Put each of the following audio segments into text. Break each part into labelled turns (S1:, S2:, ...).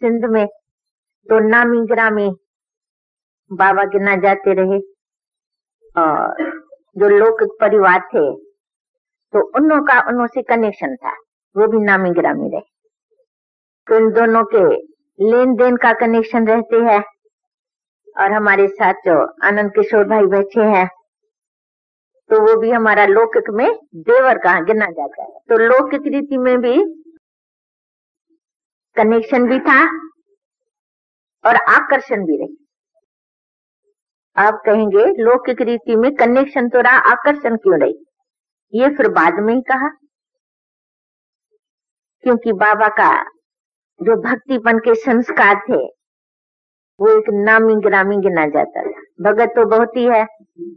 S1: सिंध में तो नामी ग्रामी बाबा गिना जाते रहे और जो लोक परिवार थे तो उन्हों से कनेक्शन था, वो भी नामी ग्रामी रहे। तो इन दोनों के लेन देन का कनेक्शन रहते हैं। और हमारे साथ जो आनंद किशोर भाई बैठे हैं तो वो भी हमारा लौकिक में देवर का गिना जाता है। तो लौकिक रीति में भी कनेक्शन भी था और आकर्षण भी रही। आप कहेंगे लौकिक रीति में कनेक्शन तो रहा, आकर्षण क्यों रही? ये फिर बाद में ही कहा, क्योंकि बाबा का जो भक्तिपन के संस्कार थे वो एक नामी ग्रामी गिना जाता था। भगत तो बहुत ही है,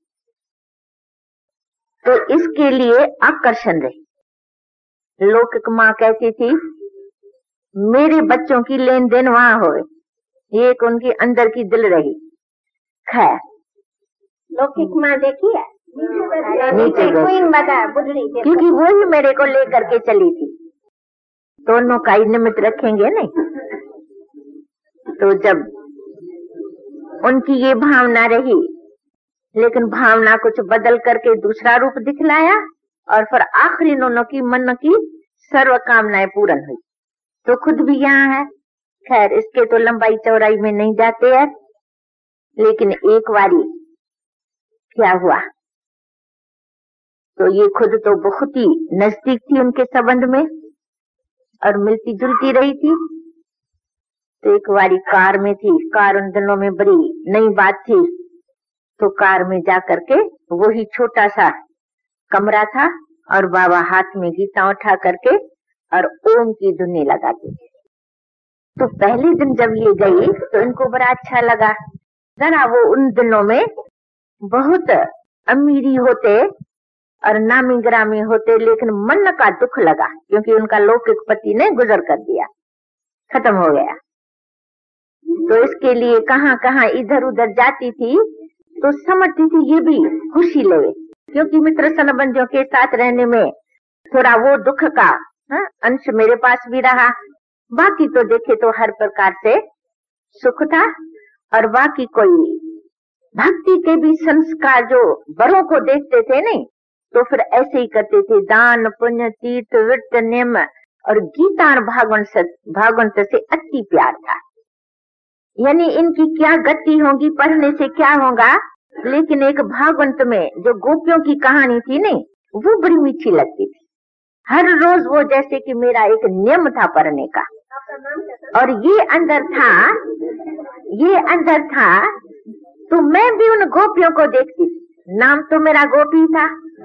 S1: तो इसके लिए आकर्षण रही। लौकिक माँ कहती थी मेरे बच्चों की लेन देन वहां होवे, ये एक उनकी अंदर की दिल रही। खैर
S2: लौकिक माँ देखी है
S1: नीचे गई, क्योंकि वो ही मेरे को लेकर के चली थी। दोनों का ही निमित्त रखेंगे नहीं। तो जब उनकी ये भावना रही, लेकिन भावना कुछ बदल करके दूसरा रूप दिखलाया और फिर आखिरी दोनों की मन की सर्व कामनाएं पूर्ण हुई। तो खुद भी यहाँ है। खैर इसके तो लंबाई चौड़ाई में नहीं जाते हैं, लेकिन एक बारी क्या हुआ तो ये खुद तो बहुत ही नजदीक थी उनके संबंध में और मिलती जुलती रही थी। तो एक बारी कार में थी, कार उन दिनों में बड़ी नई बात थी। तो कार में जाकर के वही छोटा सा कमरा था और बाबा हाथ में गीता उठा करके और ओम की धुनी लगाते थे। तो पहले दिन जब ये गई तो इनको बड़ा अच्छा लगा। जरा वो उन दिनों में बहुत अमीरी होते और नामी ग्रामी होते, लेकिन मन का दुख लगा क्योंकि उनका लौकिक पति ने गुजर कर दिया, खत्म हो गया। तो इसके लिए कहाँ कहाँ इधर उधर जाती थी तो समझती थी ये भी खुशी लेवे, क्योंकि मित्र संबंधियों के साथ रहने में थोड़ा वो दुख का अंश मेरे पास भी रहा। बाकी तो देखे तो हर प्रकार से सुख था। और बाकी कोई भक्ति के भी संस्कार जो बड़ों को देखते थे नहीं, तो फिर ऐसे ही करते थे। दान पुण्य तीर्थ व्रत नियम और गीता और भागवत से अति प्यार था। यानी इनकी क्या गति होगी, पढ़ने से क्या होगा, लेकिन एक भागवत में जो गोपियों की कहानी थी नहीं, वो बड़ी मीठी लगती थी। हर रोज वो जैसे कि मेरा एक नियम था पढ़ने का। और ये अंदर था तो मैं भी उन गोपियों को देखती थी। नाम तो मेरा गोपी था,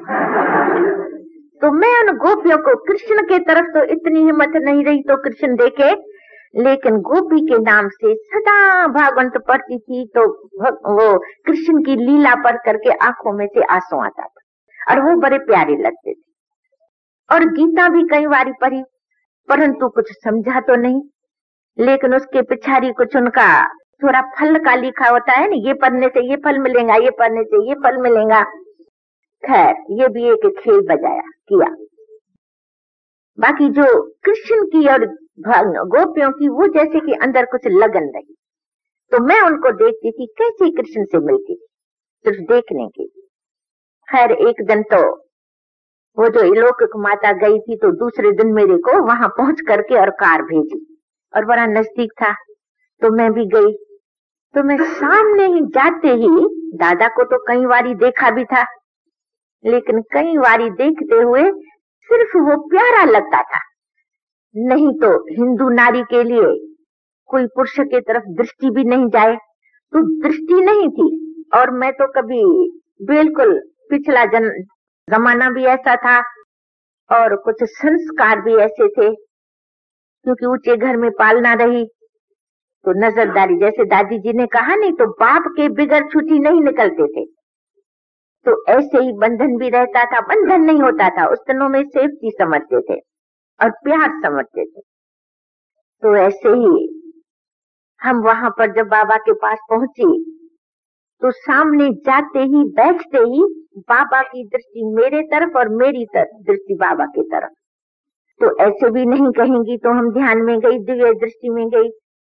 S1: तो मैं उन गोपियों को, कृष्ण के तरफ तो इतनी हिम्मत नहीं रही तो कृष्ण देखे, लेकिन गोपी के नाम से सदा भागवत पढ़ती थी। तो वो कृष्ण की लीला पढ़ करके आंखों में से आंसू आता था और वो बड़े प्यारे लगते थे। और गीता भी कई बारी पढ़ी, परंतु कुछ समझा तो नहीं, लेकिन उसके पिछाड़ी कुछ उनका थोड़ा फल का लिखा होता है ना, ये पढ़ने से ये फल मिलेगा, ये पढ़ने से ये फल मिलेगा। खैर ये भी एक खेल बजाया किया। बाकी जो कृष्ण की और गोपियों की वो जैसे कि अंदर कुछ लगन रही, तो मैं उनको देखती थी कैसे कृष्ण से मिलती थी, सिर्फ देखने की। खैर एक दिन तो वो जो इलोकिक माता गई थी, तो दूसरे दिन मेरे को वहां पहुंच करके और कार भेजी और बड़ा नजदीक था, तो मैं भी गई। तो मैं सामने ही जाते ही, दादा को तो कई बारी देखा भी था, लेकिन कई बारी देखते हुए सिर्फ वो प्यारा लगता था। नहीं तो हिंदू नारी के लिए कोई पुरुष के तरफ दृष्टि भी नहीं जाए, तो दृष्टि नहीं थी। और मैं तो कभी बिल्कुल पिछला जमाना भी ऐसा था और कुछ संस्कार भी ऐसे थे, क्योंकि ऊंचे घर में पालना रही तो नजरदारी, जैसे दादी जी ने कहा नहीं, तो बाप के बिगड़ छुट्टी नहीं निकलते थे। तो ऐसे ही बंधन भी रहता था, बंधन नहीं होता था उस दिनों में, सेफ्टी समझते थे और प्यार समझते थे। तो ऐसे ही हम वहां पर जब बाबा के पास पहुंचे तो सामने जाते ही बैठते ही बाबा की दृष्टि मेरे तरफ और मेरी दृष्टि बाबा की तरफ। तो ऐसे भी नहीं कहेंगी तो हम ध्यान में गई, दिव्य दृष्टि में गई,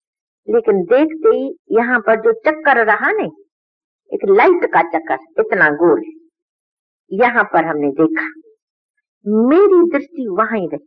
S1: लेकिन देखते ही यहाँ पर जो चक्कर रहा नहीं, एक लाइट का चक्कर इतना गोल, यहाँ पर हमने देखा, मेरी दृष्टि वहां ही रही।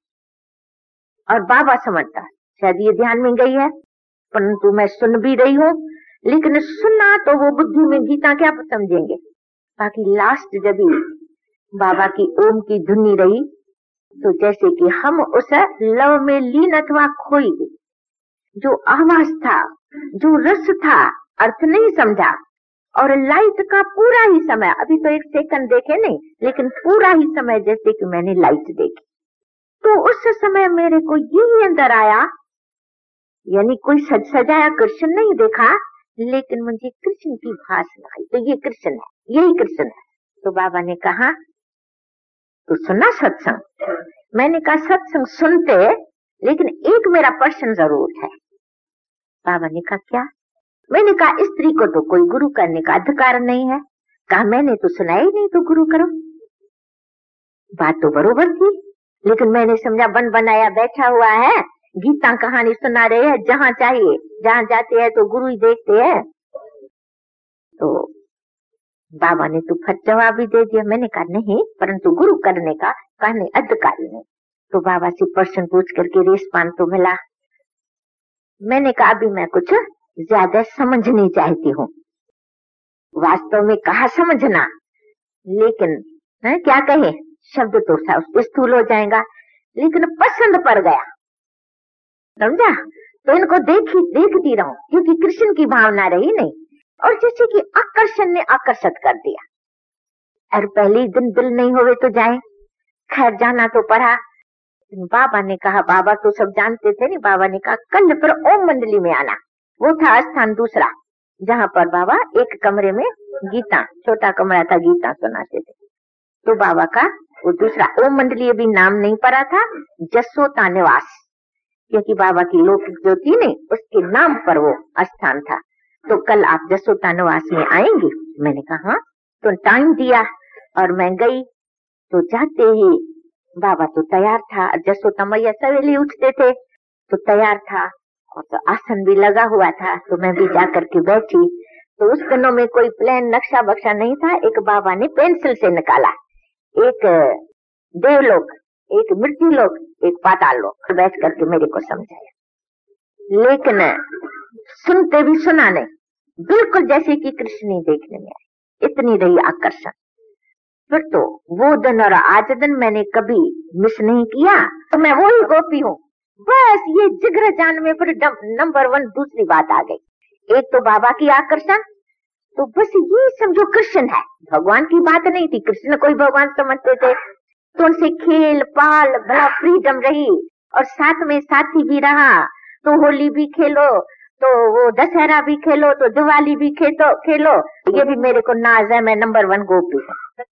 S1: और बाबा समझता शायद ये ध्यान में गई है, परंतु मैं सुन भी रही हूँ, लेकिन सुनना तो वो बुद्धि में गीता क्या समझेंगे। बाकी लास्ट जब भी बाबा की ओम की धुनी रही, तो जैसे कि हम उस लव में लीन अथवा खोई गई। जो आवाज था, जो रस था, अर्थ नहीं समझा, और लाइट का पूरा ही समय, अभी तो 1 सेकंड देखे नहीं, लेकिन पूरा ही समय जैसे कि मैंने लाइट देखी। तो उस समय मेरे को यही अंदर आया, यानी कोई सज सजाया कृष्ण नहीं देखा, लेकिन मुझे कृष्ण की भाषा आई, तो ये कृष्ण है, यही कृष्ण है। तो बाबा ने कहा तो सुना सत्संग? मैंने कहा सत्संग सुनते, लेकिन एक मेरा प्रश्न जरूर है। बाबा ने कहा क्या? मैंने कहा स्त्री को तो कोई गुरु करने का अधिकार नहीं है। कहा मैंने तो सुना ही नहीं, तो गुरु करो। बात तो बरोबर थी, लेकिन मैंने समझा बन बनाया बैठा हुआ है, गीता कहानी सुना रहे हैं, जहां चाहिए जहां जाते हैं तो गुरु ही देखते हैं। तो बाबा ने तो फट जवाब भी दे दिया। मैंने कहा नहीं, परंतु गुरु करने का कहने अधिकारी नहीं। तो बाबा से प्रश्न पूछ करके रिस्पांस तो मिला। मैंने कहा अभी मैं कुछ ज्यादा समझनी चाहती हूँ। वास्तव में कहा समझना, लेकिन क्या कहे, शब्द तो स्थूल हो जाएगा, लेकिन पसंद पड़ गया, समझा? तो इनको देखती रहूं, क्योंकि कृष्ण की भावना रही नहीं, और जैसे कि आकर्षण ने आकर्षित कर दिया। और पहले दिन दिल नहीं होवे तो जाए, खैर जाना तो पड़ा। बाबा ने कहा, बाबा तो सब जानते थे नहीं, बाबा ने कहा कल पर ओम मंडली में आना। वो था स्थान दूसरा, जहाँ पर बाबा एक कमरे में गीता, छोटा कमरा था, गीता सुनाते थे। तो बाबा का वो दूसरा ओम मंडली अभी नाम नहीं पड़ा था, जसोता निवास, क्योंकि बाबा की लौकिक जो थी नहीं, उसके नाम पर वो स्थान था। तो कल आप जसोता निवास में आएंगे? मैंने कहा हाँ। तो टाइम दिया और मैं गई। तो जाते ही बाबा तो तैयार था, जसोता मैया सवेरे उठते थे, तो तैयार था, और तो आसन भी लगा हुआ था। तो मैं भी जाकर के बैठी। तो उस दिनों में कोई प्लान नक्शा बक्शा नहीं था। एक बाबा ने पेंसिल से निकाला, एक देवलोक, एक मृत्यु लोक, एक पाताल लोक, बैठ करके मेरे को समझाया। लेकिन सुनते भी सुना नहीं, बिल्कुल जैसे कि कृष्ण ही देखने में आए, इतनी रही आकर्षण। फिर तो वो दिन और आज दिन मैंने कभी मिस नहीं किया। तो मैं वही गोपी हूँ, बस ये जिगर जान में फिर नंबर 1 दूसरी बात आ गई। एक तो बाबा की आकर्षण, तो बस ये समझो कृष्ण है, भगवान की बात नहीं थी। कृष्ण कोई भगवान समझते थे, तो उनसे खेल पाल बड़ा फ्रीडम रही, और साथ में साथी भी रहा। तो होली भी खेलो, तो वो दशहरा भी खेलो, तो दिवाली भी खेलो। ये भी मेरे को नाज है, मैं नंबर 1 गोपी हूँ।